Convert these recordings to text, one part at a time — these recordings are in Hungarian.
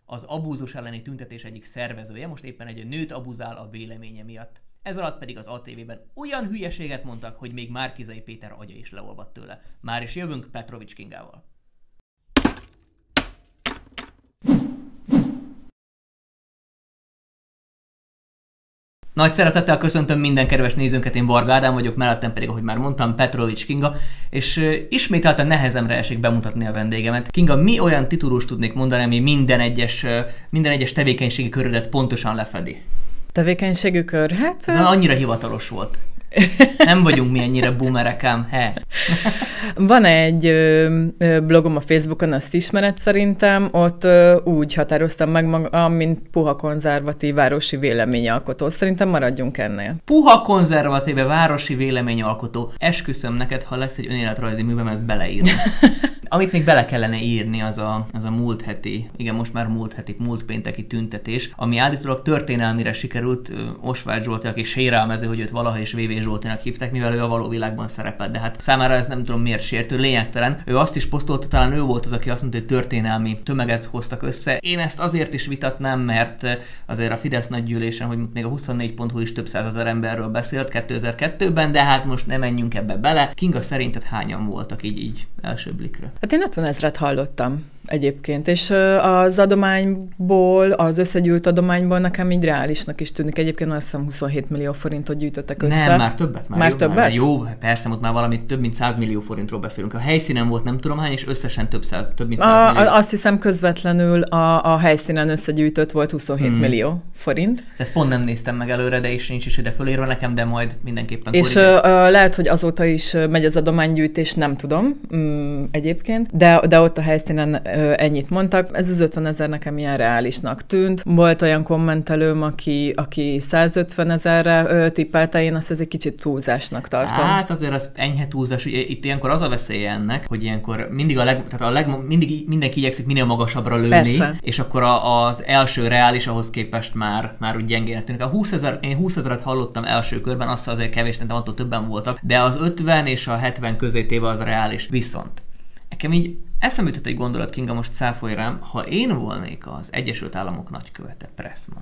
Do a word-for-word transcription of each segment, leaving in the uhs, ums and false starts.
Az abúzus elleni tüntetés egyik szervezője most éppen egy nőt abuzál a véleménye miatt. Ez alatt pedig az á té vében olyan hülyeséget mondtak, hogy még Márki-Zay Péter agya is leolvadt tőle. Már is jövünk Petrovics Kingával. Nagy szeretettel köszöntöm minden kedves nézőnket, én Varga Ádám vagyok, mellettem pedig, ahogy már mondtam, Petrovics Kinga, és uh, ismételten nehezemre esik bemutatni a vendégemet. Kinga, mi olyan titulust tudnék mondani, ami minden egyes, uh, minden egyes tevékenységi körödet pontosan lefedi? Tevékenységű kör? Hát... Ez annyira hivatalos volt. Nem vagyunk mi ennyire boomerek ám, he. Van egy ö, blogom a Facebookon, azt ismered szerintem, ott ö, úgy határoztam meg magam, mint puha konzervatív városi véleményalkotó. Szerintem maradjunk ennél. Puha konzervatív városi véleményalkotó. Esküszöm neked, ha lesz egy önéletrajzi művem, ezt beleírni. Amit még bele kellene írni, az a, az a múlt heti, igen, most már múlt heti, múlt pénteki tüntetés, ami állítólag történelmire sikerült. Osváth Zsolti, aki sérelmező, hogy őt valaha is vé vé Zsoltinak hívták, mivel ő a való világban szerepel, de hát számára ez nem tudom miért sértő, lényegtelen. Ő azt is posztolta, talán ő volt az, aki azt mondta, hogy történelmi tömeget hoztak össze. Én ezt azért is vitatnám, mert azért a Fidesz nagygyűlésen, hogy még a huszonnégy pont hu is több százezer emberről beszélt kétezer-kettőben, de hát most nem menjünk ebbe bele. Kinga, szerinted hányan voltak így, így első blikre? Hát én ötven ezret hallottam egyébként, és az adományból, az összegyűjt adományból nekem így reálisnak is tűnik. Egyébként azt hiszem huszonhét millió forintot gyűjtöttek össze. Nem, már többet. Már, már jó, többet? Már, jó, persze, ott már valami több mint száz millió forintról beszélünk. A helyszínen volt nem tudom hány, és összesen több száz, több mint száz millió. Azt hiszem közvetlenül a, a helyszínen összegyűjtött volt huszonhét hmm. millió forint. Ezt pont nem néztem meg előre, de is nincs is ide fölírva nekem, de majd mindenképpen és uh, lehet, hogy azóta is megy az adománygyűjtés, nem tudom mm, egyébként, de, de ott a helyszínen uh, ennyit mondtak. Ez az ötven ezer nekem ilyen reálisnak tűnt. Volt olyan kommentelőm, aki, aki százötven ezerre uh, tippelte, én azt ez egy kicsit túlzásnak tartom. Hát azért az enyhe túlzás, ugye itt ilyenkor az a veszélye ennek, hogy ilyenkor mindig a leg, tehát a leg, mindig mindenki igyekszik minél magasabbra lőni, persze. És akkor a, az első reális ahhoz képest már, már úgy gyengének tűnik. A húszezer, én húszezret hallottam első körben, azt azért kevés, szerintem attól többen voltak, de az ötven és a hetven közé téve az reális. Viszont nekem így eszembe jutott egy gondolat, Kinga, most száfolj rám, ha én volnék az Egyesült Államok nagykövete, Pressman,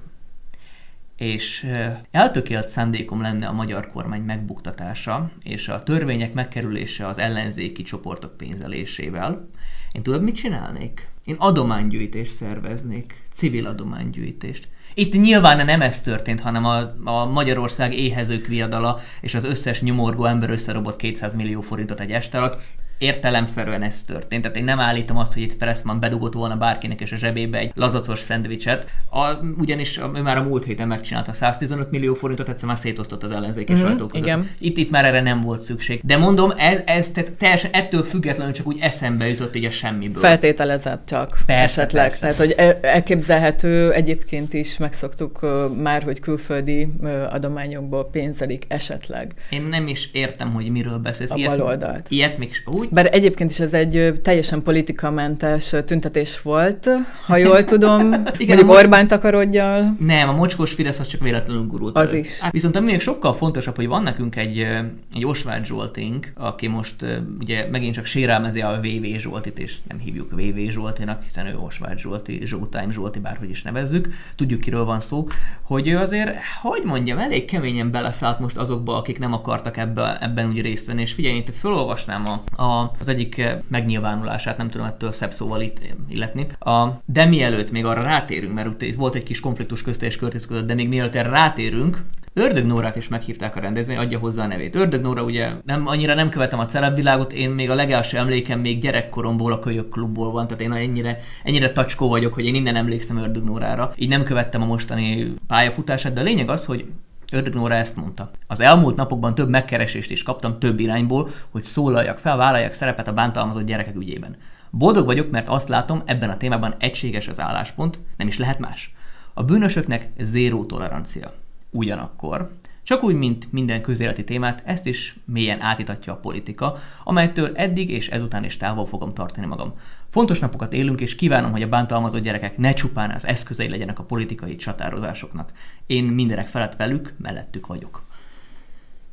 és eltökélt szándékom lenne a magyar kormány megbuktatása, és a törvények megkerülése az ellenzéki csoportok pénzelésével, én tudod, mit csinálnék? Én adománygyűjtést szerveznék, civil adománygyűjtést. Itt nyilván nem ez történt, hanem a, a Magyarország éhezők viadala és az összes nyomorgó ember összerobott kétszáz millió forintot egy este alatt. Értelemszerűen ez történt. Tehát én nem állítom azt, hogy itt Pressman bedugott volna bárkinek és a zsebébe egy lazacos szendvicset. A, ugyanis ő már a múlt héten megcsinálta száztizenöt millió forintot, egyszer már szétosztott az ellenzéki mm-hmm, sajtó között. Igen. Itt, itt már erre nem volt szükség. De mondom, ez, ez tehát teljesen ettől függetlenül csak úgy eszembe jutott így a semmiből. Feltételezett csak. Persze, esetleg. Persze. Tehát, hogy elképzelhető, egyébként is megszoktuk már, hogy külföldi adományokból pénzelik esetleg. Én nem is értem, hogy miről beszélsz. A baloldalt. Ilyet még úgy? Bár egyébként is ez egy teljesen politikamentes tüntetés volt, ha jól tudom, igen, mondjuk Orbán takarodjal. Nem, a mocskos Fidesz az csak véletlenül gurult. Az elő. Is. Viszont ami még sokkal fontosabb, hogy van nekünk egy, egy Osváth Zsoltink, aki most ugye megint csak sérelmezi a vé vé Zsoltit, és nem hívjuk vé vé Zsoltinak, hiszen ő Osváth Zsolti, Zsoltime Zsolti, bárhogy is nevezzük, tudjuk, kiről van szó, hogy ő azért, hogy mondjam, elég keményen beleszállt most azokba, akik nem akartak ebben, ebben úgy részt venni, és figyelj, itt felolvasnám a, a az egyik megnyilvánulását, nem tudom ettől szebb szóval itt illetni. A, de mielőtt még arra rátérünk, mert itt volt egy kis konfliktus közt és Curtis között, de még mielőtt erre rátérünk, Ördög Nórát is meghívták a rendezvény, adja hozzá a nevét. Ördög Nóra ugye nem, annyira nem követem a celebvilágot, én még a legelső emlékem még gyerekkoromból a Kölyök klubból van, tehát én ennyire, ennyire tacskó vagyok, hogy én innen emlékszem Ördög Nórára. Így nem követtem a mostani pályafutását, de a lényeg az, hogy Ördög Nóra ezt mondta. Az elmúlt napokban több megkeresést is kaptam több irányból, hogy szólaljak fel, vállaljak szerepet a bántalmazott gyerekek ügyében. Boldog vagyok, mert azt látom, ebben a témában egységes az álláspont, nem is lehet más. A bűnösöknek zéró tolerancia. Ugyanakkor, csak úgy, mint minden közéleti témát, ezt is mélyen átítatja a politika, amelytől eddig és ezután is távol fogom tartani magam. Fontos napokat élünk, és kívánom, hogy a bántalmazott gyerekek ne csupán az eszközei legyenek a politikai csatározásoknak. Én mindenek felett velük, mellettük vagyok.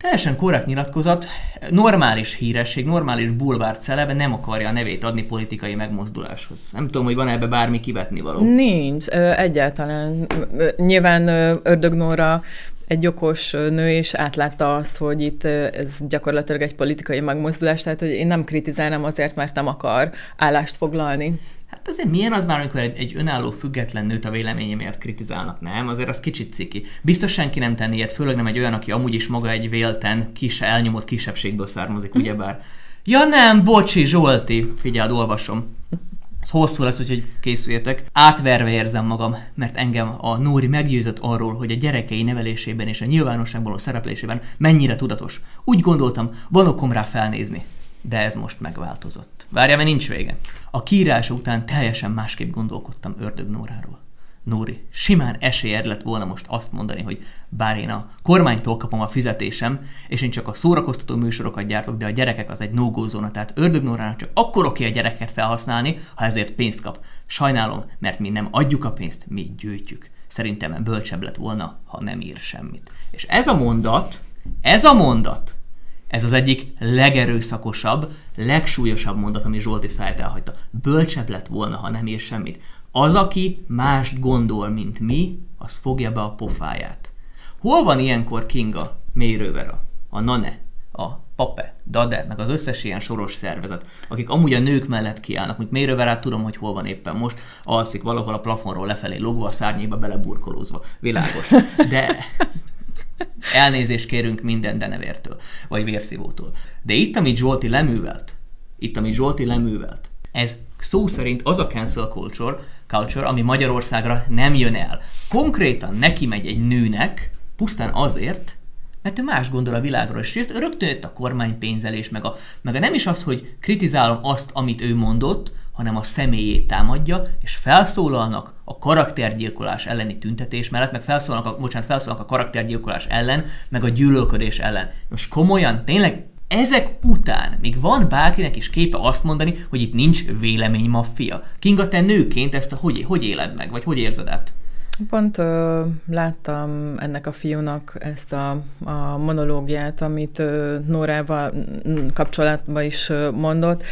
Teljesen korrekt nyilatkozat, normális híresség, normális bulvár celeb nem akarja a nevét adni politikai megmozduláshoz. Nem tudom, hogy van ebbe bármi kivetnivaló. Nincs, egyáltalán. Nyilván Ördög Nóra egy okos nő, és átlátta azt, hogy itt ez gyakorlatilag egy politikai megmozdulás, tehát hogy én nem kritizálnám azért, mert nem akar állást foglalni. Hát azért milyen az már, amikor egy, egy önálló független nőt a véleménye miatt kritizálnak, nem? Azért az kicsit ciki. Biztos senki nem tenni ilyet, főleg nem egy olyan, aki amúgy is maga egy vélten, kis, elnyomott kisebbségből származik, mm. ugyebár. Ja nem, bocsi, Zsolti! Figyeld, olvasom. Ez hosszú lesz, úgyhogy készüljetek. Átverve érzem magam, mert engem a Nóri meggyőzött arról, hogy a gyerekei nevelésében és a nyilvánosságban a szereplésében mennyire tudatos. Úgy gondoltam, van okom rá felnézni. De ez most megváltozott. Várjál, mert nincs vége. A kiírása után teljesen másképp gondolkodtam Ördög Nóráról. Nóri, simán esélyed lett volna most azt mondani, hogy bár én a kormánytól kapom a fizetésem, és én csak a szórakoztató műsorokat gyártok, de a gyerekek az egy no-go zóna, tehát Ördög Nórának csak akkor oké a gyereket felhasználni, ha ezért pénzt kap. Sajnálom, mert mi nem adjuk a pénzt, mi gyűjtjük. Szerintem bölcsebb lett volna, ha nem ír semmit. És ez a mondat, ez a mondat, ez az egyik legerőszakosabb, legsúlyosabb mondat, ami Zsolti száját elhagyta. Bölcsebb lett volna, ha nem ír semmit. Az, aki mást gondol, mint mi, az fogja be a pofáját. Hol van ilyenkor Kinga, Mérővera, a Nane, a Pape, Dade, meg az összes ilyen soros szervezet, akik amúgy a nők mellett kiállnak, mint Mérőverát tudom, hogy hol van éppen most, alszik valahol a plafonról lefelé logva, a szárnyéba beleburkolózva. Világos. De... elnézést kérünk minden denevértől, vagy vérszívótól. De itt, amit Zsolti leművelt, itt, amit Zsolti leművelt, ez szó szerint az a cancel culture, culture, ami Magyarországra nem jön el. Konkrétan neki megy egy nőnek, pusztán azért, mert ő más gondol a világról, és rögtön jött a kormánypénzelés, meg a, meg a nem is az, hogy kritizálom azt, amit ő mondott, hanem a személyét támadja, és felszólalnak a karaktergyilkolás elleni tüntetés mellett, meg felszólalnak a, bocsánat, felszólalnak a karaktergyilkolás ellen, meg a gyűlölködés ellen. Most komolyan, tényleg ezek után még van bárkinek is képe azt mondani, hogy itt nincs véleménymaffia. Kinga, te nőként ezt a, hogy, hogy éled meg, vagy hogy érzed át? Pont ö, láttam ennek a fiúnak ezt a, a monológiát, amit ö, Nórával kapcsolatban is ö, mondott.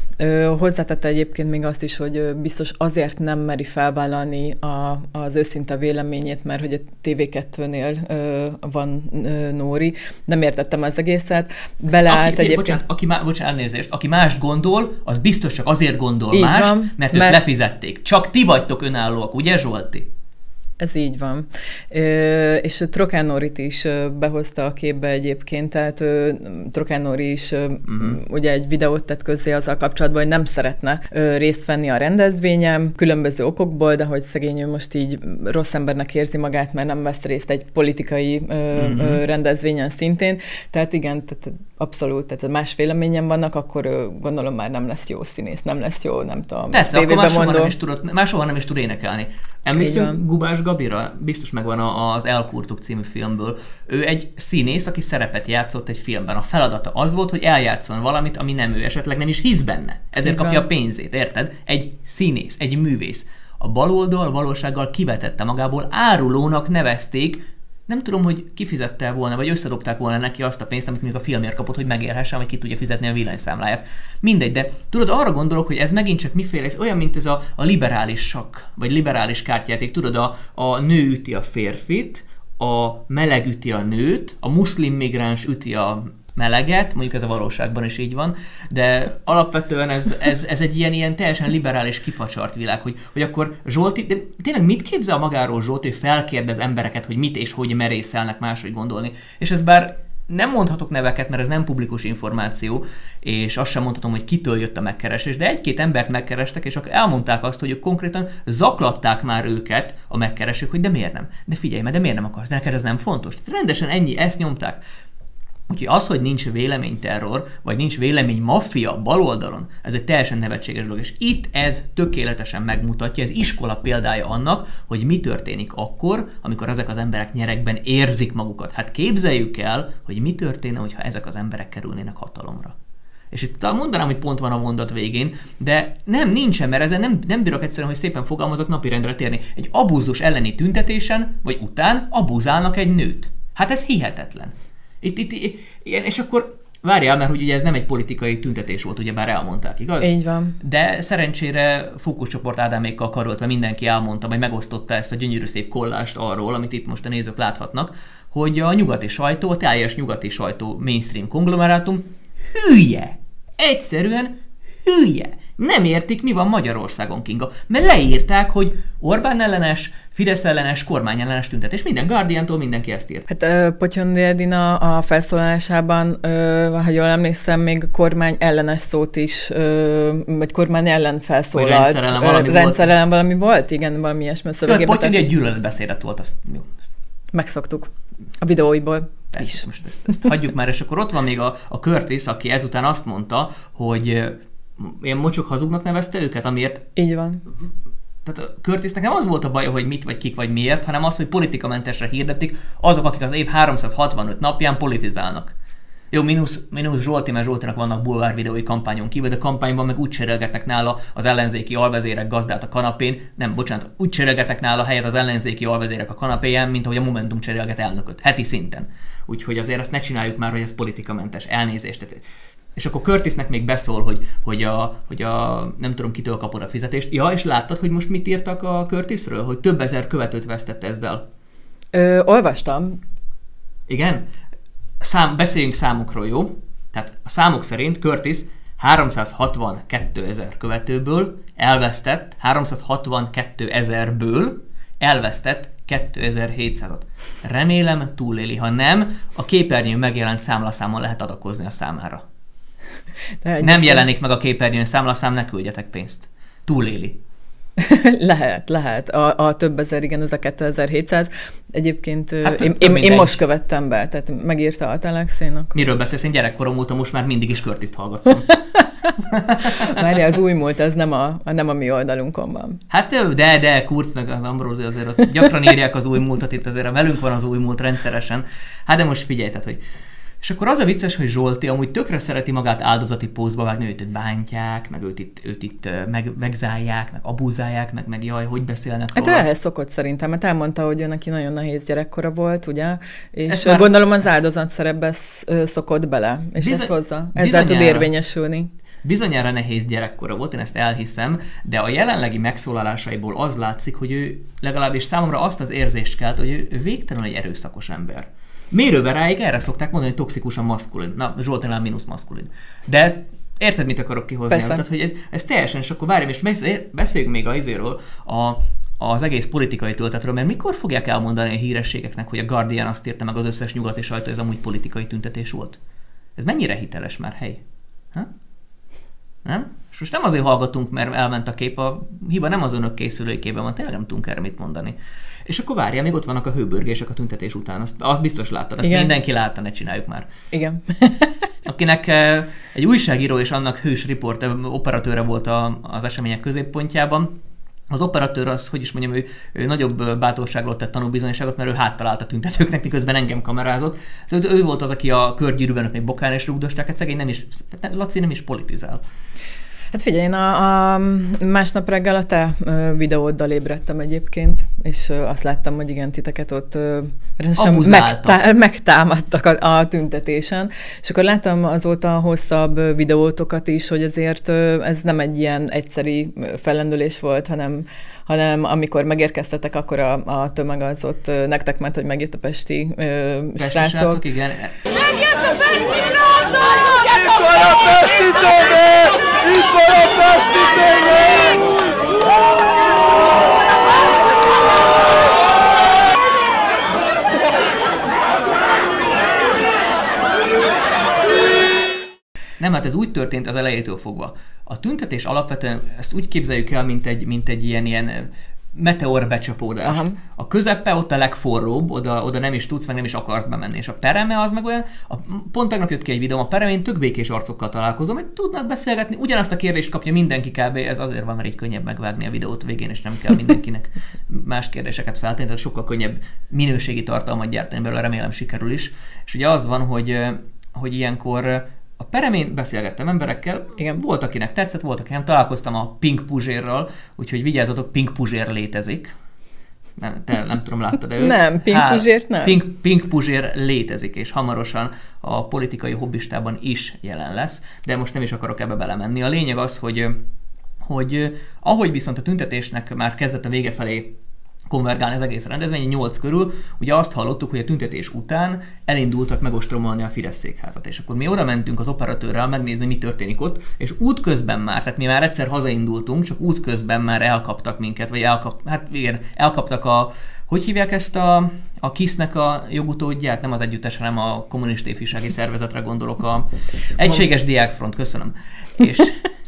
Ö, hozzátette egyébként még azt is, hogy ö, biztos azért nem meri felvállalni a, az őszinte véleményét, mert hogy a té vé kettőnél ö, van ö, Nóri. Nem értettem az egészet. Beleállt aki, egyébként... Bocsánat, aki, má, bocsánat, elnézést, aki mást gondol, az biztos csak azért gondol így mást, van, mert őt mert... lefizették. Csak ti vagytok önállóak, ugye Zsolti? Ez így van. Ö, és Trokán Nórit is behozta a képbe egyébként, tehát ö, Trokán Nóri is ö, uh-huh. ugye egy videót tett közzé azzal kapcsolatban, hogy nem szeretne ö, részt venni a rendezvényem, különböző okokból, de hogy szegény ő most így rossz embernek érzi magát, mert nem vesz részt egy politikai ö, uh-huh. ö, rendezvényen szintén. Tehát igen, tehát abszolút, tehát más véleményen vannak, akkor ö, gondolom már nem lesz jó színész, nem lesz jó, nem tudom. Persze, akkor máshol nem is tudod, máshol nem is tud énekelni. Emlékszünk Gubás Gabira? Biztos megvan az Elkurtuk című filmből. Ő egy színész, aki szerepet játszott egy filmben. A feladata az volt, hogy eljátszon valamit, ami nem ő, esetleg nem is hisz benne. Ezért kapja a pénzét, érted? Egy színész, egy művész. A baloldal valósággal kivetette magából, árulónak nevezték. Nem tudom, hogy kifizette volna, vagy összedobták volna neki azt a pénzt, amit még a filmért kapott, hogy megérhessen, vagy ki tudja fizetni a villanyszámláját. Mindegy, de tudod, arra gondolok, hogy ez megint csak miféle, ez olyan, mint ez a, a liberális sakk, vagy liberális kártyáték. Tudod, a, a nő üti a férfit, a meleg üti a nőt, a muszlim migráns üti a meleget, mondjuk ez a valóságban is így van, de alapvetően ez, ez, ez egy ilyen, ilyen teljesen liberális kifacsart világ, hogy, hogy akkor Zsolti, de tényleg mit képzel magáról Zsolti, hogy felkérdez embereket, hogy mit és hogy merészelnek máshogy gondolni, és ez bár nem mondhatok neveket, mert ez nem publikus információ, és azt sem mondhatom, hogy kitől jött a megkeresés, de egy-két embert megkerestek, és akkor elmondták azt, hogy ők konkrétan zaklatták már őket a megkeresők, hogy de miért nem? De figyelj, mert de miért nem akarsz? De neked ez nem fontos. Rendesen ennyi, ezt nyomták. Úgyhogy az, hogy nincs véleményterror, vagy nincs véleménymaffia baloldalon, ez egy teljesen nevetséges dolog. És itt ez tökéletesen megmutatja, ez iskola példája annak, hogy mi történik akkor, amikor ezek az emberek nyerekben érzik magukat. Hát képzeljük el, hogy mi történne, hogyha ezek az emberek kerülnének hatalomra. És itt mondanám, hogy pont van a mondat végén, de nem, nincsen, mert ezen nem, nem bírok egyszerűen, hogy szépen fogalmazok, napirendre térni. Egy abúzus elleni tüntetésen, vagy után abúzálnak egy nőt. Hát ez hihetetlen. Itt, itt, itt, igen, és akkor várjál, mert ugye ez nem egy politikai tüntetés volt, ugye bár elmondták, igaz? Így van. De szerencsére fókuszcsoport Ádámékkal karoltva mindenki elmondta, vagy megosztotta ezt a gyönyörű szép kollást arról, amit itt most a nézők láthatnak, hogy a nyugati sajtó, a teljes nyugati sajtó mainstream konglomerátum hülye. Egyszerűen hülye. Nem értik, mi van Magyarországon, Kinga. Mert leírták, hogy Orbán ellenes, Fidesz ellenes, kormány ellenes tüntetés. Minden Guardiantól mindenki ezt írt. Hát Potyondi Edina a felszólalásában, ha jól emlékszem, még kormány ellenes szót is, vagy kormány ellen felszólalt. Rendszer ellen valami rendszer volt. ellen valami volt? Igen, valami ilyesmi szövegében. Potyondi egy gyűlöletbeszédet volt, azt jó. Megszoktuk. A videóiból is. Most ezt, ezt hagyjuk már, és akkor ott van még a, a Curtis, aki ezután azt mondta, hogy ilyen mocsok hazugnak nevezte őket, amiért... Így van. Tehát a Curtisnek nem az volt a baja, hogy mit vagy kik vagy miért, hanem az, hogy politikamentesre hirdetik azok, akik az év háromszázhatvanöt napján politizálnak. Jó, mínusz, mínusz Zsolti, mert Zsoltinak vannak bulvár videói kampányon kívül, de kampányban meg úgy cserélgetnek nála az ellenzéki alvezérek gazdát a kanapén, nem, bocsánat, úgy cserélgetnek nála helyet az ellenzéki alvezérek a kanapéján, mint ahogy a Momentum cserélget elnököt, heti szinten. Úgyhogy azért azt ne csináljuk már, hogy ez politikamentes, elnézést. És akkor Curtisnek még beszól, hogy, hogy, a, hogy a nem tudom kitől kapod a fizetést. Ja, és láttad, hogy most mit írtak a Curtisről? Hogy több ezer követőt vesztett ezzel. Ö, olvastam. Igen? Szám, beszéljünk számokról, jó? Tehát a számok szerint Curtis háromszázhatvankettőezer követőből elvesztett, háromszázhatvankétezerből elvesztett kétezer-hétszázat. Remélem túléli, ha nem, a képernyőn megjelent számlaszámon lehet adakozni a számára. Nem jelenik meg a képernyőn számlaszám, ne küldjetek pénzt. Túléli. Lehet, lehet. A, a több ezer, igen, ez a kétezer-hétszáz. Egyébként hát, én, több, én, én most követtem be, tehát megírta a Telexénak. Miről beszélsz? Én gyerekkorom óta most már mindig is Curtist hallgattam. Várja, az új múlt, ez nem a, nem a mi oldalunkon van. Hát de, de, Kurz meg az Ambrózi azért ott gyakran írják az új múltat, itt azért velünk van az új múlt rendszeresen. Hát de most figyelj, tehát, hogy és akkor az a vicces, hogy Zsolti amúgy tökre szereti magát áldozati pózba vágni, őt itt bántják, meg őt itt, őt itt meg, megzálják, meg abúzálják, meg, meg jaj, hogy beszélnek róla. Hát ő ehhez szokott szerintem, mert elmondta, hogy ő neki nagyon nehéz gyerekkora volt, ugye? És már... gondolom az áldozat szerepbe szokott bele, és Bizony... ezt hozza. Ezzel tud érvényesülni. Bizonyára nehéz gyerekkora volt, én ezt elhiszem, de a jelenlegi megszólalásaiból az látszik, hogy ő legalábbis számomra azt az érzést kelt, hogy ő végtelenül egy erőszakos ember. Mérőveráig erre szokták mondani, hogy toxikusan maszkulin. Na, Zsoltinál mínusz maszkulin. De érted, mit akarok kihozni? Tehát, hogy ez, ez teljesen, és akkor várjam, és beszéljünk még az izéről, a, az egész politikai töltetről, mert mikor fogják elmondani a hírességeknek, hogy a Guardian azt írta meg az összes nyugati sajtó, ez amúgy politikai tüntetés volt? Ez mennyire hiteles már, hely? Ha? Nem? És most nem azért hallgatunk, mert elment a kép, a hiba nem az önök készülékében van, tényleg nem tudunk erre mit mondani. És akkor várjál, még ott vannak a hőbörgések a tüntetés után. Azt, azt biztos láttad, ezt igen. Mindenki látta, ne csináljuk már. Igen. Akinek egy újságíró és annak hős riporter, operatőre volt a, az események középpontjában. Az operatőr az, hogy is mondjam, ő, ő nagyobb bátorságról tett tanúbizonyságot, mert ő háttalált a tüntetőknek, miközben engem kamerázott. Ő, ő volt az, aki a körgyűrűben még bokán és rúgdosták, hát szegény nem is, Laci nem is politizál. Hát figyelj, én a, a másnap reggel a te videóddal ébredtem egyébként, és azt láttam, hogy igen, titeket ott megtá- megtámadtak a, a tüntetésen, és akkor láttam azóta hosszabb videótokat is, hogy azért ez nem egy ilyen egyszeri fellendülés volt, hanem, hanem amikor megérkeztetek, akkor a, a tömeg az ott nektek ment, hogy megjött a pesti, pesti srácok. srácok igen. Megjött a pesti srácok! Itt van a pesti tömeg! Itt van a pesti tömeg! Nem, hát ez úgy történt az elejétől fogva. A tüntetés alapvetően, ezt úgy képzeljük el, mint egy, mint egy ilyen, ilyen meteor becsapódás. Aha. A közepe ott a legforróbb, oda, oda nem is tudsz, meg nem is akarsz bemenni. És a pereme az meg olyan, a, pont tegnap jött ki egy videó, a peremén tök békés arcokkal találkozom, hogy tudnak beszélgetni, ugyanazt a kérdést kapja mindenki kb. Ez azért van, mert így könnyebb megvágni a videót végén, és nem kell mindenkinek más kérdéseket feltenni, tehát sokkal könnyebb minőségi tartalmat gyártani belőle, remélem sikerül is. És ugye az van, hogy, hogy ilyenkor a peremén beszélgettem emberekkel, igen. Volt, akinek tetszett, volt, akinek nem. Találkoztam a Pink Puzsérral, úgyhogy vigyázzatok, Pink Puzsér létezik. nem, te nem tudom, láttad de őt? Nem, Pink Há, Puzsért nem. Pink, Pink Puzsér létezik, és hamarosan a politikai hobbistában is jelen lesz, de most nem is akarok ebbe belemenni. A lényeg az, hogy, hogy ahogy viszont a tüntetésnek már kezdett a vége felé konvergálni az egész rendezvény, nyolc körül, ugye azt hallottuk, hogy a tüntetés után elindultak megostromolni a Fidesz székházat. És akkor mi oda mentünk az operatőrrel megnézni, mi történik ott, és útközben már, tehát mi már egyszer hazaindultunk, csak útközben már elkaptak minket, vagy elkap, hát igen, elkaptak a, hogy hívják ezt a, a KISZ-nek a jogutódját, nem az együttes, hanem a kommunista ifjúsági szervezetre gondolok, a Egységes Diákfront, köszönöm. És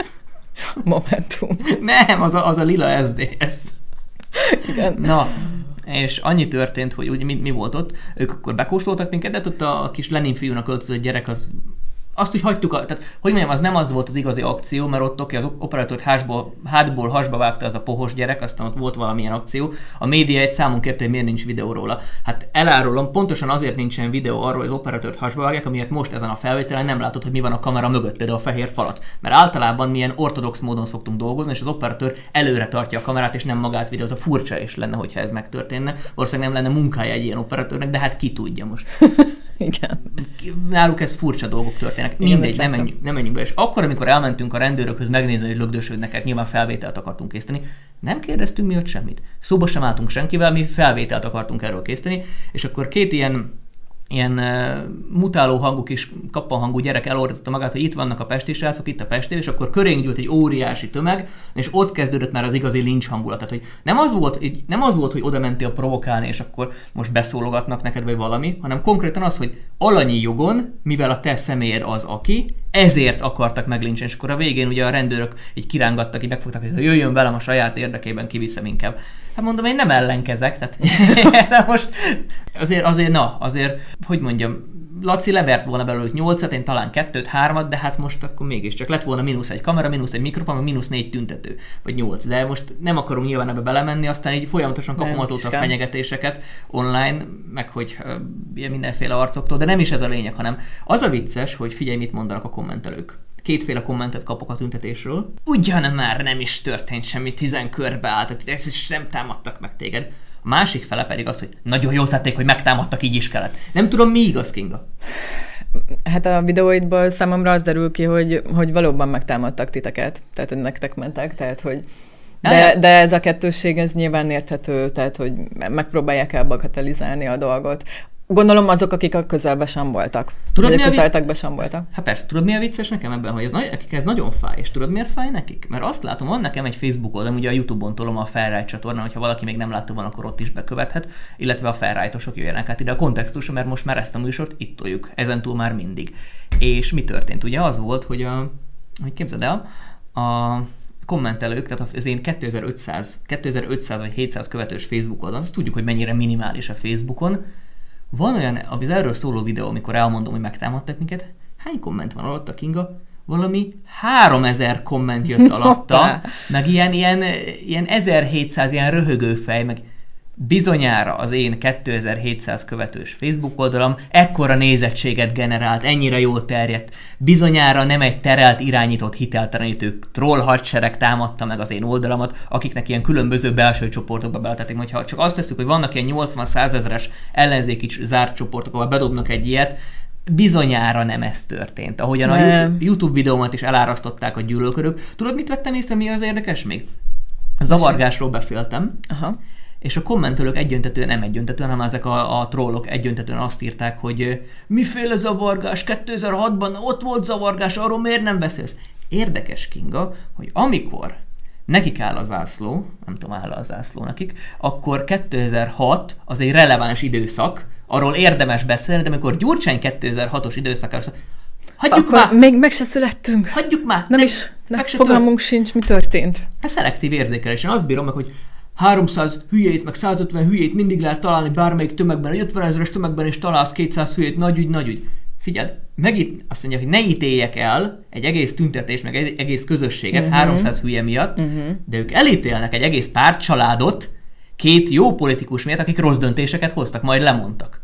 Momentum. Nem, az a, az a lila es zé es. Igen. Na, és annyi történt, hogy úgy, mi, mi volt ott, ők akkor bekóstoltak minket, de ott a, a kis Lenin fiúnak öltözött gyerek, az azt úgy hagytuk, a, tehát hogy mondjam, az nem az volt az igazi akció, mert ott oké, az operatőrt hátból, hátból hasba vágta az a pohos gyerek, aztán ott volt valamilyen akció. A média egy számon kérte, hogy miért nincs videó róla. Hát elárulom, pontosan azért nincsen videó arról, hogy az operatőrt hasba vágják, amiért most ezen a felvételen nem látod, hogy mi van a kamera mögött, például a fehér falat. Mert általában milyen ortodox módon szoktunk dolgozni, és az operatőr előre tartja a kamerát, és nem magát videóz. A furcsa is lenne, hogyha ez megtörténne. Valószínűleg nem lenne munkája egy ilyen operatőrnek, de hát ki tudja most. Igen. Náluk ez furcsa dolgok történnek. Mindegy, nem menjünk, nem menjünk be. És akkor, amikor elmentünk a rendőrökhöz megnézni, hogy lögdösödnek, hát nyilván felvételt akartunk készíteni, nem kérdeztünk mi ott semmit. Szóba sem álltunk senkivel, mi felvételt akartunk erről készíteni, és akkor két ilyen ilyen uh, mutáló hangú kis kappanhangú gyerek elordította magát, hogy itt vannak a pesti srácok, itt a Pesti, és akkor körénk gyűlt egy óriási tömeg, és ott kezdődött már az igazi lincs hangulat. Tehát, hogy nem az volt, nem az volt, hogy oda mentél provokálni, és akkor most beszólogatnak neked, vagy valami, hanem konkrétan az, hogy alanyi jogon, mivel a te személyed az, aki, ezért akartak meglincselni, és akkor a végén ugye a rendőrök így kirángattak, így megfogtak, hogy jöjjön velem a saját érdekében, kiviszem inkább. Hát mondom, én nem ellenkezek, tehát de most azért, azért, na, azért, hogy mondjam, Laci levert volna belőlük nyolcat, én talán kettőt, hármat, de hát most akkor mégiscsak lett volna mínusz egy kamera, mínusz egy mikrofon, meg mínusz négy tüntető, vagy nyolc, de most nem akarom nyilván ebbe belemenni, aztán így folyamatosan kapom nem, azóta a fenyegetéseket online, meg hogy uh, mindenféle arcoktól, de nem is ez a lényeg, hanem az a vicces, hogy figyelj, mit mondanak a kommentelők. Kétféle kommentet kapok a tüntetésről. Ugyan már nem is történt semmi, tizen körbe álltak, és nem támadtak meg téged. A másik fele pedig az, hogy nagyon jól tették, hogy megtámadtak, így is kellett. Nem tudom, mi igaz, Kinga? Hát a videóidból számomra az derül ki, hogy, hogy valóban megtámadtak titeket, tehát hogy nektek mentek, tehát hogy de, de ez a kettősség, ez nyilván érthető, tehát hogy megpróbálják elbagatelizálni a dolgot. Gondolom azok, akik a közelben sem voltak. Tudod, mi a közeltekben sem voltak. Hát persze, tudod mi a vicces nekem ebben, hogy ez, akik ez nagyon fáj, és tudod miért fáj nekik? Mert azt látom, van nekem egy Facebook oldalom, ugye a YouTube-on tolom a Felrájt csatornán, hogyha valaki még nem látta volna, akkor ott is bekövethet, illetve a Felrájtosok jöjjenek át ide a kontextusra, mert most már ezt a műsort itt toljuk, ezentúl már mindig. És mi történt? Ugye az volt, hogy a, hogy képzeld el, a kommentelők, tehát az én kétezer-ötszáz, kétezer-ötszáz vagy hétszáz követős Facebook oldalon, azt tudjuk, hogy mennyire minimális a Facebookon. Van olyan, az erről szóló videó, amikor elmondom, hogy megtámadtak minket, hány komment van alatta, Kinga? Valami háromezer komment jött alatta, meg ilyen, ilyen, ilyen ezerhétszáz ilyen röhögő fej, meg bizonyára az én kétezer-hétszáz követős Facebook oldalam ekkora nézettséget generált, ennyire jól terjedt. Bizonyára nem egy terelt, irányított, hiteltelenítő troll hadsereg támadta meg az én oldalamat, akiknek ilyen különböző belső csoportokba beletették. Hogyha csak azt tesszük, hogy vannak ilyen nyolcvan-százezres ellenzéki zárt csoportok, ahol bedobnak egy ilyet, bizonyára nem ez történt. Ahogyan nem. A YouTube videómat is elárasztották a gyűlölködők. Tudod, mit vettem észre, mi az érdekes még? A zavargásról beszéltem. Aha. És a kommentelők egyöntetően, nem egyöntetően, hanem ezek a, a trollok egyöntetően azt írták, hogy miféle zavargás, kétezer-hatban ott volt zavargás, arról miért nem beszélsz? Érdekes, Kinga, hogy amikor nekik áll a zászló, nem tudom, áll a zászló nekik, akkor kétezer-hat az egy releváns időszak, arról érdemes beszélni, de amikor Gyurcsány kétezer-hatos időszakára szól, hagyjuk akkor már! Még meg se születtünk. Hagyjuk már! Nem, nem is, nem, fogalmunk sincs, mi történt. Ez szelektív érzékelés. Én azt bírom meg, hogy háromszáz hülyét, meg százötven hülyét mindig lehet találni bármelyik tömegben, egy ötven ezeres tömegben is találsz kétszáz hülyét, nagy ügy, nagy ügy. Figyeld, megít, azt mondja, hogy ne ítéljek el egy egész tüntetés, meg egy egész közösséget uh-huh. háromszáz hülye miatt, uh-huh. de ők elítélnek egy egész pártcsaládot két jó politikus miatt, akik rossz döntéseket hoztak, majd lemondtak.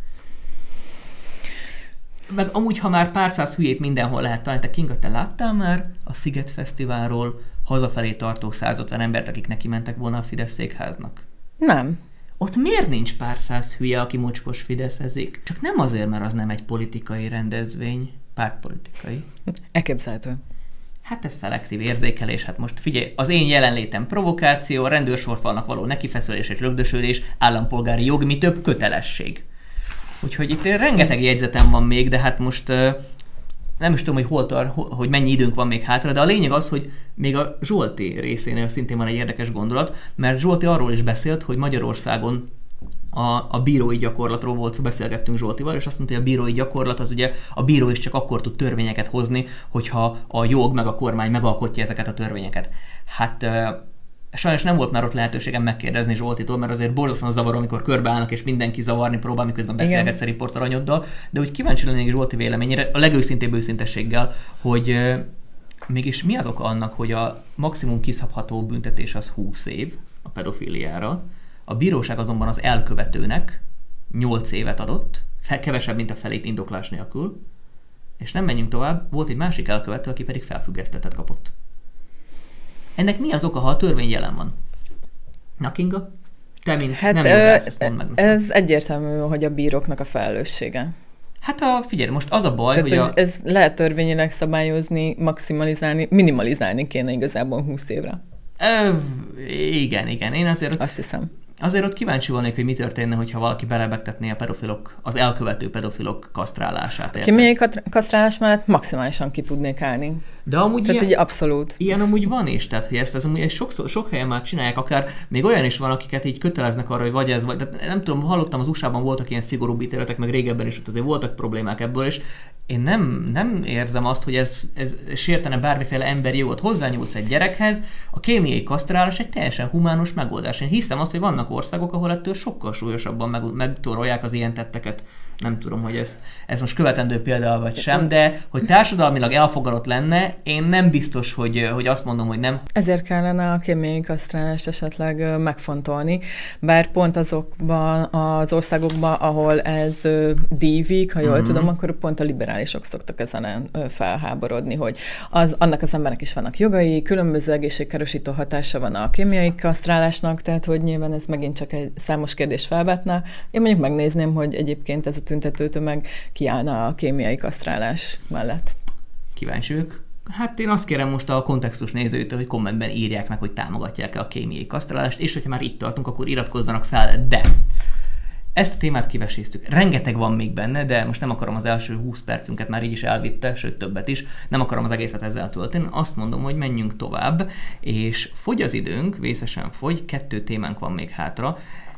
Meg amúgy, ha már pár száz hülyét mindenhol lehet találni, te Kinga, te láttál már a Sziget Fesztiválról hazafelé tartó százötven embert, akik neki mentek volna a Fidesz székháznak? Nem. Ott miért nincs pár száz hülye, aki mocskos fideszezik? Csak nem azért, mert az nem egy politikai rendezvény, pártpolitikai. Elképzelhető. Hát ez szelektív érzékelés. Hát most figyelj, az én jelenlétem provokáció, a rendőrsorfalnak való nekifeszülés és lögdösödés, állampolgári jog, mi több kötelesség. Úgyhogy itt rengeteg jegyzetem van még, de hát most uh, nem is tudom, hogy, hol tar, hogy mennyi időnk van még hátra, de a lényeg az, hogy még a Zsolti részénél szintén van egy érdekes gondolat, mert Zsolti arról is beszélt, hogy Magyarországon a, a bírói gyakorlatról volt, beszélgettünk Zsoltival, és azt mondta, hogy a bírói gyakorlat az ugye a bíró is csak akkor tud törvényeket hozni, hogyha a jog meg a kormány megalkotja ezeket a törvényeket. Hát sajnos nem volt már ott lehetőségem megkérdezni Zsoltitól, mert azért borzasztóan zavaró, amikor körbeállnak és mindenki zavarni próbál, miközben beszélgetsz a riportaranyoddal, de úgy kíváncsi lennék Zsolti véleményére, a legőszintébb őszintességgel, hogy euh, mégis mi az oka annak, hogy a maximum kiszabható büntetés az húsz év a pedofiliára, a bíróság azonban az elkövetőnek nyolc évet adott, fel, kevesebb, mint a felét indoklás nélkül, és nem menjünk tovább, volt egy másik elkövető, aki pedig felfüggesztetet kapott. Ennek mi az oka, ha a törvény jelen van? Na, Kinga? Te, mint hát, nem jogász, ezt mondd meg. Ez egyértelmű, hogy a bíróknak a felelőssége. Hát a, figyelj, most az a baj, Tehát, hogy, hogy a... ez lehet törvényileg szabályozni, maximalizálni, minimalizálni kéne igazából húsz évre. Ö, igen, igen. Én azért... Azt hiszem. Azért ott kíváncsi volnék, hogy mi történne, hogyha valaki belebegtetné a pedofilok, az elkövető pedofilok kasztrálását. Kémiai kasztrálás mellett maximálisan ki tudnék állni. De amúgy tehát ilyen, így abszolút. Ilyen amúgy van is, tehát hogy ezt, ezt amúgy sokszor, sok helyen már csinálják, akár még olyan is van, akiket így köteleznek arra, hogy vagy ez, vagy, tehát nem tudom, hallottam, az u es á-ban voltak ilyen szigorúbb ítéletek, meg régebben is ott azért voltak problémák ebből, és én nem, nem érzem azt, hogy ez, ez sértene bármiféle emberi jogot. Hozzányúlsz egy gyerekhez, a kémiai kasztrálás egy teljesen humános megoldás. Én hiszem azt, hogy vannak országok, ahol ettől sokkal súlyosabban meg, megtorolják az ilyen tetteket. Nem tudom, hogy ez, ez most követendő példa vagy sem, de hogy társadalmilag elfogadott lenne, én nem biztos, hogy, hogy azt mondom, hogy nem. Ezért kellene a kémiai kasztrálást esetleg megfontolni, bár pont azokban az országokban, ahol ez dívik, ha jól mm-hmm. tudom, akkor pont a liberálisok szoktak ezen felháborodni, hogy az, annak az emberek is vannak jogai, különböző egészségkárosító hatása van a kémiai kasztrálásnak, tehát hogy nyilván ez megint csak egy számos kérdés felvetne. Én mondjuk megnézném, hogy egyébként ez a tüntetőtömeg kiállna a kémiai kasztrálás mellett. Kíváncsi ők. Hát én azt kérem most a kontextus nézőitől, hogy kommentben írják meg, hogy támogatják-e a kémiai kasztrálást, és hogyha már itt tartunk, akkor iratkozzanak fel, de ezt a témát kiveséztük. Rengeteg van még benne, de most nem akarom az első húsz percünket, már így is elvitte, sőt többet is, nem akarom az egészet ezzel tölteni. Azt mondom, hogy menjünk tovább, és fogy az időnk, vészesen fogy, kettő témánk van még hátra,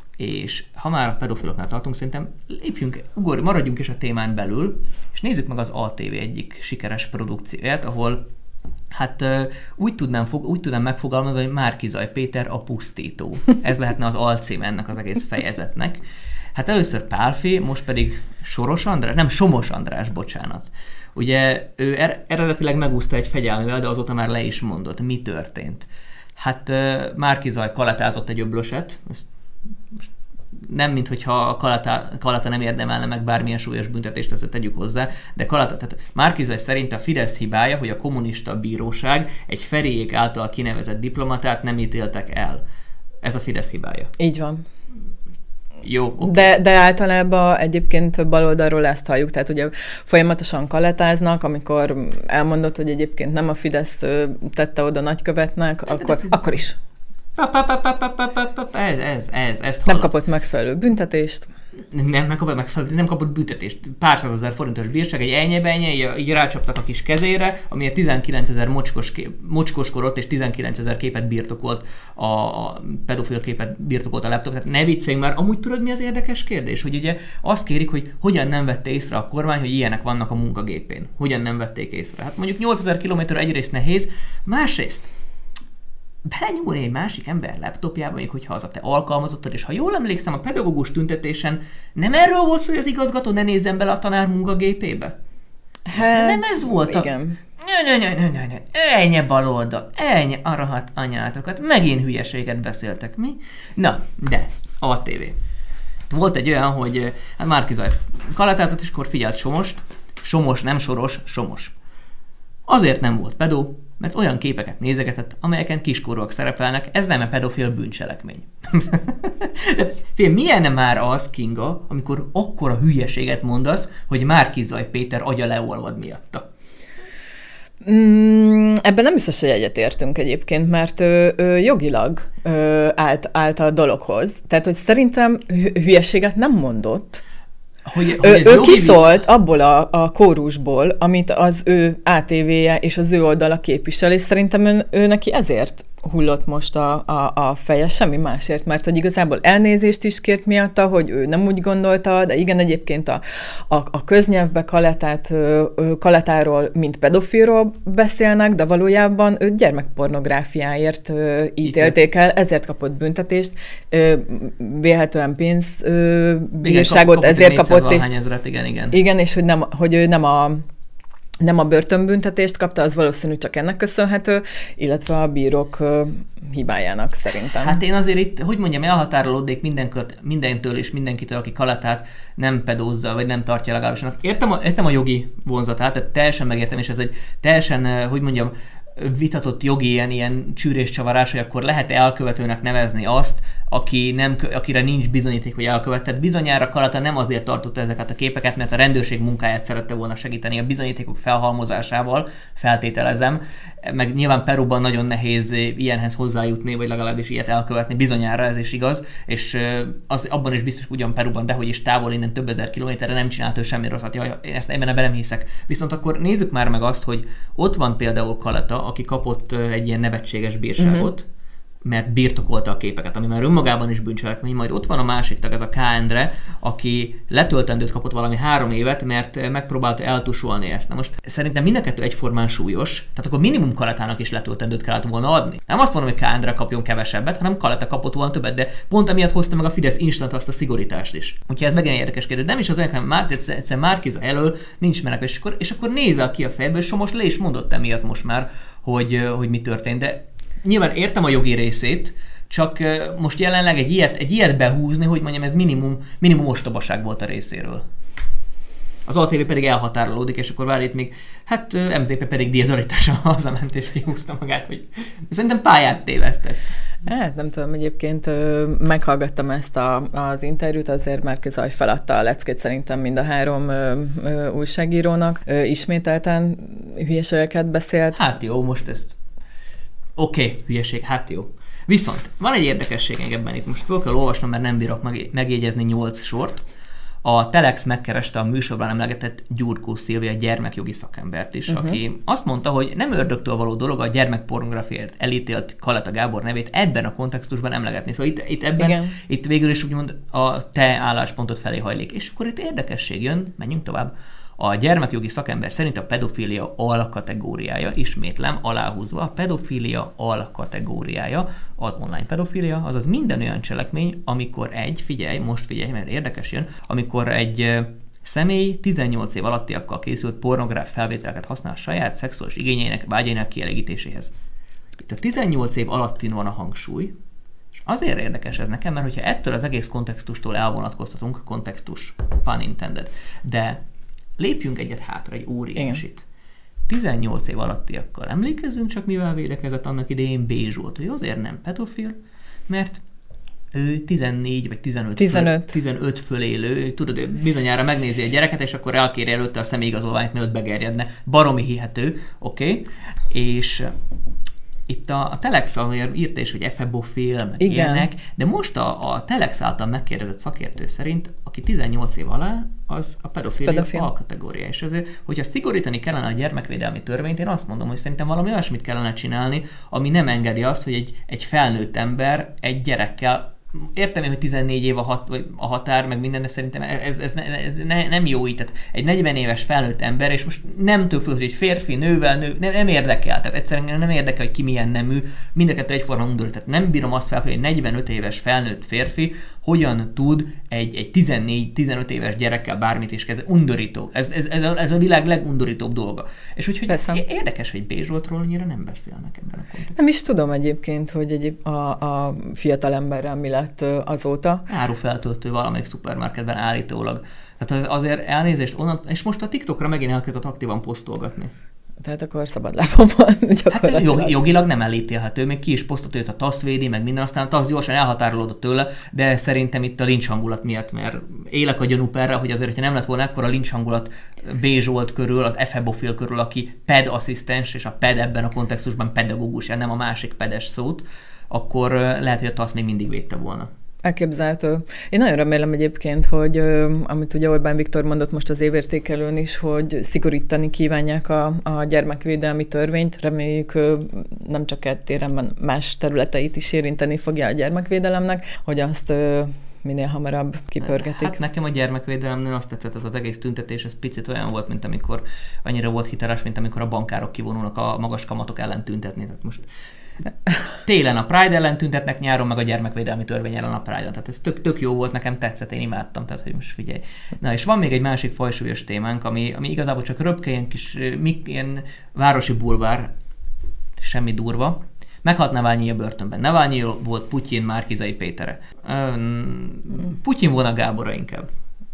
és ha már a pedofiloknál tartunk, szerintem lépjünk, ugorj, maradjunk is a témán belül, és nézzük meg az á té vé egyik sikeres produkcióját, ahol hát úgy tudnám, úgy tudnám megfogalmazni, hogy Márki-Zay Péter a pusztító. Ez lehetne az alcím ennek az egész fejezetnek. Hát először Pálfi, most pedig Soros András, nem Somos András, bocsánat. Ugye ő er- eredetileg megúszta egy fegyelmével, de azóta már le is mondott. Mi történt? Hát Márki-Zay kalatázott egy öblöset, ezt nem, minthogyha a Kalata, Kalata nem érdemelne meg bármilyen súlyos büntetést, ezt tegyük hozzá, de Kalata, tehát Márki-Zay szerint a Fidesz hibája, hogy a kommunista bíróság egy Ferjék által kinevezett diplomatát nem ítéltek el. Ez a Fidesz hibája. Így van. Jó, okay. de, de általában egyébként baloldalról ezt halljuk, tehát ugye folyamatosan kalatáznak, amikor elmondott, hogy egyébként nem a Fidesz tette oda nagykövetnek, de akkor, de akkor is. Pa, pa, pa, pa, pa, pa, pa, pa, ez, ez, ez, ezt nem kapott megfelelő büntetést. Nem, nem kapott megfelelő, nem kapott büntetést. Pár százezer forintos bírság, egy ennyi-bennyi, így rácsaptak a kis kezére, ami tizenkilencezer mocskos, mocskoskorot és tizenkilencezer képet birtokolt, a, a pedofil képet birtokolt a laptop. Tehát ne vicceljünk már. Amúgy tudod, mi az érdekes kérdés? Hogy ugye azt kérik, hogy hogyan nem vette észre a kormány, hogy ilyenek vannak a munkagépén. Hogyan nem vették észre? Hát mondjuk nyolcezer kilométer egyrészt nehéz, másrészt belenyúlni egy másik ember laptopjába, mondjuk, hogyha az a te alkalmazottad, és ha jól emlékszem, a pedagógus tüntetésen nem erről volt szó, hogy az igazgató ne nézzen bele a tanár munkagépébe? Hát, nem ez volt a... Igen. Nö, nö, nö, nö, nö. Ennyi baloldal, ennyi arahat anyátokat, megint hülyeséget beszéltek, mi? Na, de, á té vé. Volt egy olyan, hogy hát Márki-Zay kalatázott, és akkor figyelt Somost. Somos, nem Soros, Somos. Azért nem volt pedó, mert olyan képeket nézegetett, amelyeken kiskorúak szerepelnek, ez nem a pedofil bűncselekmény. De fél, milyen már az, Kinga, amikor akkora hülyeséget mondasz, hogy Márki-Zay Péter agya leolvad miatta? Mm, ebben nem biztos, hogy egyetértünk egyébként, mert ő, ő jogilag ő, állt, állt a dologhoz. Tehát, hogy szerintem hülyeséget nem mondott. Hogy, hogy ő ő jogi... kiszólt abból a, a kórusból, amit az ő á té vé-je és az ő oldala képvisel, és szerintem ő, ő neki ezért hullott most a, a, a feje, semmi másért, mert hogy igazából elnézést is kért miatta, hogy ő nem úgy gondolta, de igen, egyébként a, a, a köznyelvbe Kaletát, Kaletáról, mint pedofilról beszélnek, de valójában őt gyermekpornográfiáért ítélték el, ezért kapott büntetést, vélhetően pénzbírságot ezért kapott. Ezret, igen, igen. Igen, és hogy, nem, hogy ő nem a nem a börtönbüntetést kapta, az valószínű csak ennek köszönhető, illetve a bírók uh, hibájának szerintem. Hát én azért itt, hogy mondjam, elhatárolódnék mindentől és mindenkitől, aki Kaletát nem pedózza, vagy nem tartja legalábbis. Értem a, értem a jogi vonzatát, tehát teljesen megértem, és ez egy teljesen, hogy mondjam, vitatott jogi ilyen, ilyen csűréscsavarás, hogy akkor lehet elkövetőnek nevezni azt, aki nem, akire nincs bizonyíték, hogy elkövetett. Bizonyára Kaleta nem azért tartotta ezeket a képeket, mert a rendőrség munkáját szerette volna segíteni a bizonyítékok felhalmozásával, feltételezem. Meg nyilván Peruban nagyon nehéz ilyenhez hozzájutni, vagy legalábbis ilyet elkövetni, bizonyára ez is igaz, és az abban is biztos, ugyan Peruban, dehogy is távol innen több ezer kilométerre nem csinált ő semmi rosszat. Jaj, én ezt ebben nem hiszek. Viszont akkor nézzük már meg azt, hogy ott van például Kaleta, aki kapott egy ilyen nevetséges bírságot, mm-hmm. mert birtokolta a képeket, ami már önmagában is bűncselekmény, majd ott van a másik tag, ez a K. Endre, aki letöltendőt kapott valami három évet, mert megpróbálta eltusolni ezt. Na most szerintem mind a kettő egyformán súlyos, tehát akkor minimum Kaletának is letöltendőt kellett volna adni. Nem azt mondom, hogy K. Endre kapjon kevesebbet, hanem Kaleta kapott volna többet, de pont emiatt hozta meg a Fidesz instant azt a szigorítást is. Úgyhogy ez megint érdekes kérdés. Nem is az olyan, hanem már egyszer Márki-Zay elől nincs menekvés, és akkor, és akkor nézel ki a fejből, és most le is mondott emiatt most már, hogy, hogy mi történt. De nyilván értem a jogi részét, csak most jelenleg egy ilyet, egy ilyet behúzni, hogy mondjam, ez minimum, minimum ostobaság volt a részéről. Az á té vé pedig elhatárolódik, és akkor vár itt még, hát em zé pé pedig diadalitással hazament, és kihúzta magát, hogy szerintem pályát tévesztett. Hát nem tudom, egyébként meghallgattam ezt a, az interjút, azért Márki-Zay feladta a leckét szerintem mind a három ö, ö, újságírónak. Ö, ismételten hülyeségeket beszélt. Hát jó, most ezt Oké, okay, hülyeség, hát jó. Viszont van egy érdekesség ebben itt, most föl kell olvasnom, mert nem bírok megjegyezni nyolc sort. A Telex megkereste a műsorban emlegetett Gyurkó Szilvia gyermekjogi szakembert is, uh-huh. aki azt mondta, hogy nem ördögtől való dolog a gyermekpornográfiáért elítélt Kaleta Gábor nevét ebben a kontextusban emlegetni. Szóval itt, itt ebben, Igen. itt végül is úgymond a te álláspontot felé hajlik. És akkor itt érdekesség jön, menjünk tovább. A gyermekjogi szakember szerint a pedofília alkategóriája, ismétlem, aláhúzva, a pedofília alkategóriája az online pedofília, azaz minden olyan cselekmény, amikor egy, figyelj, most figyelj, mert érdekes jön, amikor egy személy tizennyolc év alattiakkal készült pornográf felvételeket használ saját szexuális igényeinek, vágyainak kielégítéséhez. Itt a tizennyolc év alattin van a hangsúly, és azért érdekes ez nekem, mert hogyha ettől az egész kontextustól elvonatkoztatunk, kontextus, pun intended, de lépjünk egyet hátra, egy óriásit. tizennyolc év alattiakkal emlékezzünk csak, mivel védekezett annak idején B. Zsolt, hogy azért nem pedofil, mert ő tizennégy vagy tizenöt, tizenöt. Föl, tizenöt fölélő, tudod, bizonyára megnézi a gyereket, és akkor elkéri előtte a személyigazolványt, mielőtt begerjedne. Baromi hihető, oké? Okay? És itt a, a Telex írta is, hogy efebofil, meg ilyenek, de most a, a Telex által megkérdezett szakértő szerint, aki tizennyolc év alá, az a pedofília alkategória. És azért, hogyha szigorítani kellene a gyermekvédelmi törvényt, én azt mondom, hogy szerintem valami olyasmit kellene csinálni, ami nem engedi azt, hogy egy, egy felnőtt ember egy gyerekkel, értem én, hogy tizennégy év a, hat, vagy a határ, meg minden, de szerintem ez, ez, ez ne, nem jó így. Tehát egy negyven éves felnőtt ember, és most nem től függ, hogy egy férfi, nővel, nő, nem, nem érdekel. Tehát egyszerűen nem érdekel, hogy ki milyen nemű, mind a kettő egyforma undorít. Tehát nem bírom azt fel, hogy egy negyvenöt éves felnőtt férfi hogyan tud egy, egy tizennégy-tizenöt éves gyerekkel bármit is kezdeni. Undorító. Ez, ez, ez, a, ez a világ legundorítóbb dolga. És úgyhogy Persze. érdekes, hogy B. Zsoltról annyira nem beszélnek ebben a kontextusban. Nem is tudom egyébként, hogy egy, a, a fiatal emberrel mi lett azóta. Árufeltöltő valamelyik szupermarketben állítólag. Tehát azért elnézést onnan, és most a TikTokra megint elkezdett aktívan posztolgatni. Tehát akkor szabadlábon van gyakorlatilag. Hát jogilag nem elítélhető, még ki is posztot őt a TASZ védi, meg minden, aztán a TASZ gyorsan elhatárolódott tőle, de szerintem itt a lincs hangulat miatt, mert élek a gyanúperre, hogy azért, hogyha nem lett volna ekkora lincs hangulat B. Zsolt körül, az Efebofil körül, aki ped asszisztens, és a ped ebben a kontextusban pedagógus, nem a másik pedes szót, akkor lehet, hogy a TASZ még mindig védte volna. Elképzelhető. Én nagyon remélem egyébként, hogy amit ugye Orbán Viktor mondott most az évértékelőn is, hogy szigorítani kívánják a, a gyermekvédelmi törvényt. Reméljük nem csak egy téren, más területeit is érinteni fogja a gyermekvédelemnek, hogy azt minél hamarabb kipörgetik. Hát nekem a gyermekvédelemnél azt tetszett, ez az egész tüntetés, ez picit olyan volt, mint amikor annyira volt hiteles, mint amikor a bankárok kivonulnak a magas kamatok ellen tüntetni. Tehát most télen a Pride ellen tüntetnek, nyáron meg a gyermekvédelmi törvény ellen a Pride-on. Tehát ez tök, tök jó volt, nekem tetszett, én imádtam, tehát hogy most figyelj. Na és van még egy másik fajsúlyos témánk, ami, ami igazából csak röpke, ilyen kis ilyen városi bulvár, semmi durva. Meghalt Navalnyi a börtönben. Navalnyi volt Putyin Márki-Zay Pétere. Putyin volna Gábora inkább.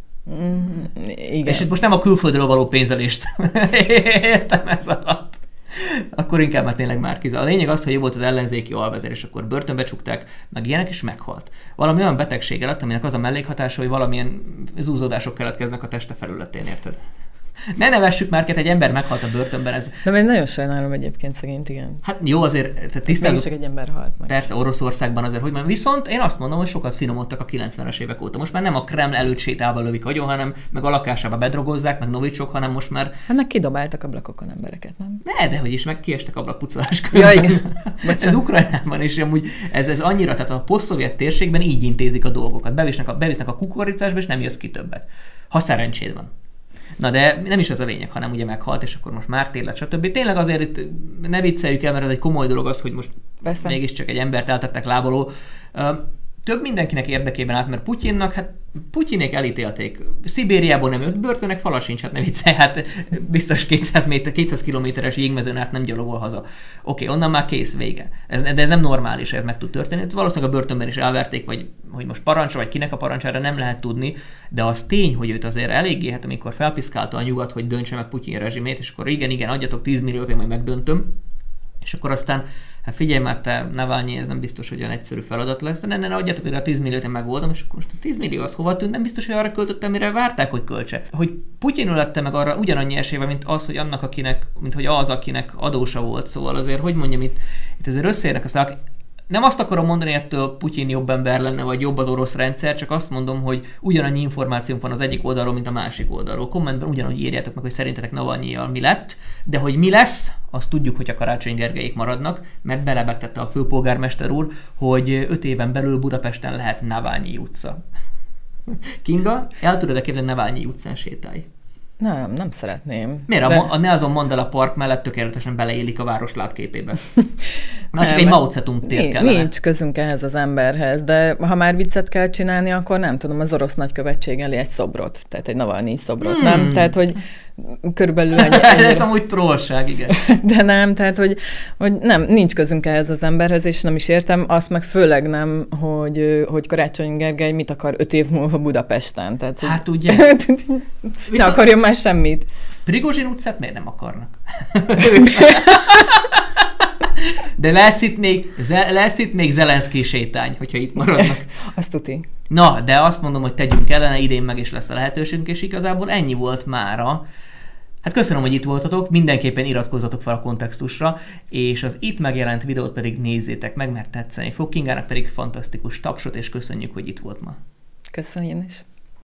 Mm, igen. És itt most nem a külföldről való pénzelést értem ez alatt. Akkor inkább már tényleg Márki-Zay. A lényeg az, hogy ő volt az ellenzéki alvezér, és akkor börtönbe csukták, meg ilyenek, és meghalt. Valami olyan betegsége lett, aminek az a mellékhatása, hogy valamilyen zúzódások keletkeznek a teste felületén, érted? Ne nevessük már, egy ember meghalt a börtönben. Ez... De én nagyon sajnálom egyébként szegényt, igen. Hát jó, azért tisztázunk. Mégis egy ember halt meg. Persze, Oroszországban azért, hogy már. Viszont én azt mondom, hogy sokat finomodtak a kilencvenes évek óta. Most már nem a Kreml előtt sétálva lövik agyon, hanem meg a lakásába bedrogozzák, meg novicsok, hanem most már... Hát meg kidobáltak ablakokon embereket, nem? Ne, de hogy is, meg kiestek ablakpucolás közben. Ja, igen. Ez Ukrajnában is amúgy ez, ez annyira, tehát a posztszovjet térségben így intézik a dolgokat. Bevisznek a, bevisznek a kukoricásba, és nem jössz ki többet. Ha szerencséd van. Na de nem is ez a lényeg, hanem ugye meghalt, és akkor most már tényleg, stb. Tényleg azért itt ne vicceljük el, mert ez egy komoly dolog az, hogy most Persze. mégiscsak egy embert eltettek lábaló. Több mindenkinek érdekében állt, mert Putyinnak, hát Putyinék elítélték. Szibériából nem jött börtönnek, fala sincs, hát ne viccelj, hát biztos kétszáz méter, kétszáz kilométeres jégmezőn át nem gyalogol haza. Oké, onnan már kész, vége. Ez, de ez nem normális, ez meg tud történni. Valószínűleg a börtönben is elverték, vagy hogy most parancsa, vagy kinek a parancsára nem lehet tudni, de az tény, hogy őt azért eléggé, hát amikor felpiszkálta a nyugat, hogy döntse meg Putyin rezsimét, és akkor igen, igen, adjatok tíz milliót, én majd megdöntöm, és akkor aztán hát figyelj már, te Navalnyi, ez nem biztos, hogy olyan egyszerű feladat lesz. Ne, ne, ne, adjatok ide a tíz milliót, én megoldom, és akkor most a tíz millió az hova tűnt, nem biztos, hogy arra költöttem, mire várták, hogy költse. Hogy Putyin lette meg arra ugyanannyi esélye, mint az, hogy annak, akinek, mint hogy az, akinek adósa volt. Szóval azért, hogy mondjam, itt, itt azért összeérnek a szálak. Nem azt akarom mondani, ettől Putyin jobb ember lenne, vagy jobb az orosz rendszer, csak azt mondom, hogy ugyanannyi információnk van az egyik oldalról, mint a másik oldalról. Kommentben ugyanúgy írjátok meg, hogy szerintetek Navalnyijjal mi lett, de hogy mi lesz, azt tudjuk, hogy a Karácsony Gergelyék maradnak, mert belebegtette a főpolgármester úr, hogy öt éven belül Budapesten lehet Navalnyi utca. Kinga, el tudod-e képzelni, hogy Navalnyi utcán sétálj? Nem, nem szeretném. Miért? De... A, a Nelson Mandela Park mellett tökéletesen beleélik a város látképébe. Na, csak egy Mao Zedong tér kellene. Nincs közünk ehhez az emberhez, de ha már viccet kell csinálni, akkor nem tudom, az orosz nagykövetség elé egy szobrot, tehát egy Navalnyi szobrot, hmm. nem? Tehát, hogy körülbelül ennyi... ennyire... Ez amúgy trollság, igen. De nem, tehát, hogy, hogy nem, nincs közünk ehhez az emberhez, és nem is értem, azt meg főleg nem, hogy, hogy Karácsony Gergely mit akar öt év múlva Budapesten. Tehát, hát ugye. Ne akarjon már semmit. Prigozsin utcát miért nem akarnak? De lesz itt még, lesz itt még Zelenszky sétány, hogyha itt maradnak. Azt tuti. Na, de azt mondom, hogy tegyünk ellene, idén meg is lesz a lehetőségünk, és igazából ennyi volt mára. Hát köszönöm, hogy itt voltatok, mindenképpen iratkozzatok fel a kontextusra, és az itt megjelent videót pedig nézzétek meg, mert tetszeni fog. Kingának pedig fantasztikus tapsot, és köszönjük, hogy itt volt ma. Köszönjük én is.